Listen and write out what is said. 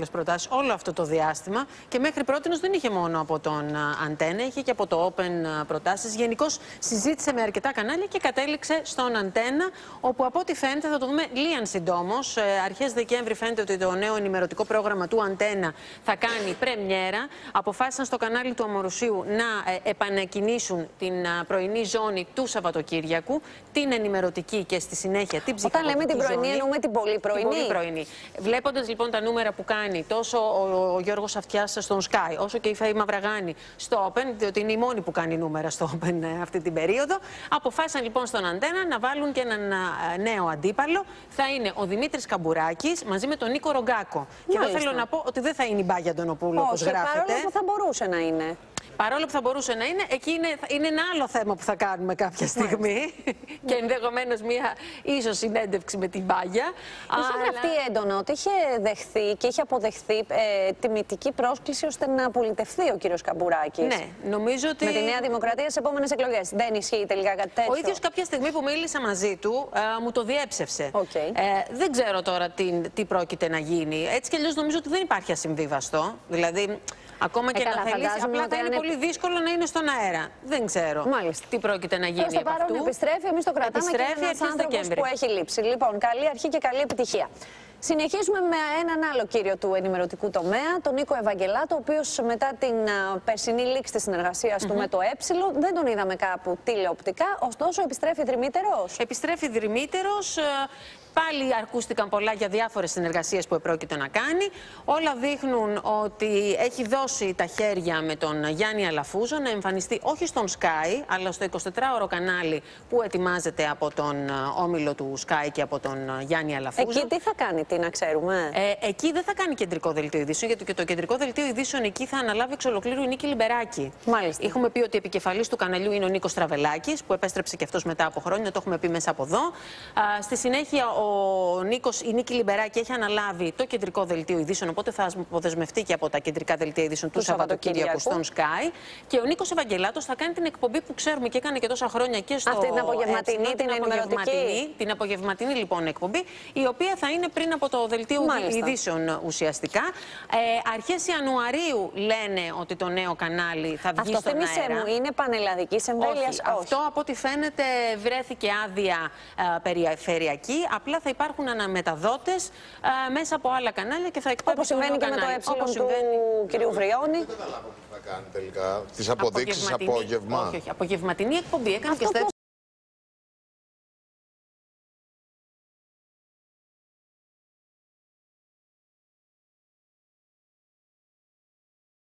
άπλες προτάσεις όλο αυτό το διάστημα και μέχρι πρότινος δεν είχε μόνο από τον Αντένα, είχε και από το Open προτάσεις. Γενικώς συζήτησε με αρκετά κανάλια και κατέληξε στον Αντένα, όπου από ό,τι φαίνεται, θα το δούμε λίαν συντόμως. Αρχές Δεκέμβρη φαίνεται ότι το νέο ενημερωτικό πρόγραμμα του Αντένα θα κάνει πρεμιέρα. Αποφάσισαν στο κανάλι του Αμορουσίου να επανεκκινήσουν την πρωινή ζώνη του Σαββατοκύριακου, την ενημερωτική και στη συνέχεια την ψυχολογική. Όταν λέμε την πρωινή, εννοούμε την πολύ πρωινή. Την πολύ πρωινή. Βλέποντας λοιπόν τα νούμερα που κάνει τόσο ο Γιώργος Αυτιάς στον Sky, όσο και η Φαΐ Μαυραγάνη στο Open, διότι είναι η μόνη που κάνει νούμερα στο Open αυτή την περίοδο, αποφάσισαν λοιπόν στον Αντένα να βάλουν και έναν νέο αντίπαλο. Θα είναι ο Δημήτρης Καμπουράκης μαζί με τον Νίκο Ρογκάκο. Και εδώ θέλω να πω ότι δεν θα είναι η Μπάγια Αντωνοπούλου, όπως γράφεται. Παρόλο που θα μπορούσε να είναι. Παρόλο που θα μπορούσε να είναι, εκεί είναι ένα άλλο θέμα που θα κάνουμε κάποια στιγμή. Και ενδεχομένως μία ίσως συνέντευξη με την Μπάγια. Είχε γραφτεί έντονα ότι είχε δεχθεί και είχε αποδεχθεί τιμητική πρόσκληση ώστε να πολιτευθεί ο κύριος Καμπουράκης. Ναι, νομίζω ότι. Με τη Νέα Δημοκρατία στις επόμενες εκλογές. Δεν ισχύει τελικά κάτι τέτοιο? Ο ίδιος κάποια στιγμή που μίλησα μαζί του μου το διέψευσε. Δεν ξέρω τώρα τι πρόκειται να γίνει. Έτσι κι αλλιώς νομίζω ότι δεν υπάρχει ασυμβίβαστο. Δηλαδή. Ακόμα και να θέλεις, απλά θα είναι πολύ δύσκολο να είναι στον αέρα. Δεν ξέρω τι πρόκειται να γίνει. Προς το παρόν επιστρέφει, εμείς το κρατάμε και είναι ένας άνθρωπος που έχει λείψει. Λοιπόν, καλή αρχή και καλή επιτυχία. Συνεχίζουμε με έναν άλλο κύριο του ενημερωτικού τομέα, τον Νίκο Ευαγγελάτο, ο οποίος μετά την περσινή λήξη της συνεργασίας του με το δεν τον είδαμε κάπου τηλεοπτικά, ωστόσο επιστρέφει δρυμύτερος. Επιστρέφει δρυμύτερος. Πάλι ακούστηκαν πολλά για διάφορες συνεργασίες που επρόκειτο να κάνει. Όλα δείχνουν ότι έχει δώσει τα χέρια με τον Γιάννη Αλαφούζο να εμφανιστεί όχι στον Sky, αλλά στο 24ωρο κανάλι που ετοιμάζεται από τον όμιλο του Sky και από τον Γιάννη Αλαφούζο. Εκεί τι θα κάνει, τι να ξέρουμε? Εκεί δεν θα κάνει κεντρικό δελτίο ειδήσεων, γιατί και το κεντρικό δελτίο ειδήσεων εκεί θα αναλάβει εξ ολοκλήρου η Νίκη Λιμπεράκη. Μάλιστα. Έχουμε πει ότι επικεφαλής του καναλιού είναι ο Νίκος Τραβελάκης, που επέστρεψε και αυτός μετά από χρόνια, το έχουμε πει μέσα από εδώ. Στη συνέχεια η Νίκη Λιμπεράκη έχει αναλάβει το κεντρικό δελτίο ειδήσεων, οπότε θα αποδεσμευτεί και από τα κεντρικά δελτία ειδήσεων του Σαββατοκύριακου στον Sky. Και ο Νίκος Ευαγγελάτος θα κάνει την εκπομπή που ξέρουμε και έκανε και τόσα χρόνια και στο. Αυτή την απογευματινή, την ενημερωτική. Την απογευματινή λοιπόν εκπομπή, η οποία θα είναι πριν από το δελτίο ειδήσεων ουσιαστικά. Αρχές Ιανουαρίου λένε ότι το νέο κανάλι θα βγει στον αέρα. Αυτό μου είναι πανελλαδικής εμβέλειας? Όχι. Αυτό από ό,τι φαίνεται βρέθηκε άδεια περιφερειακή. Απλά θα υπάρχουν αναμεταδότες μέσα από άλλα κανάλια και θα εκπέμπει. Όπως συμβαίνει και με το του κυρίου Βριώνη. Θα κάνει τελικά τις αποδείξεις απόγευμα. Όχι, απογευματινή εκπομπή. Έκανε αυτό και στα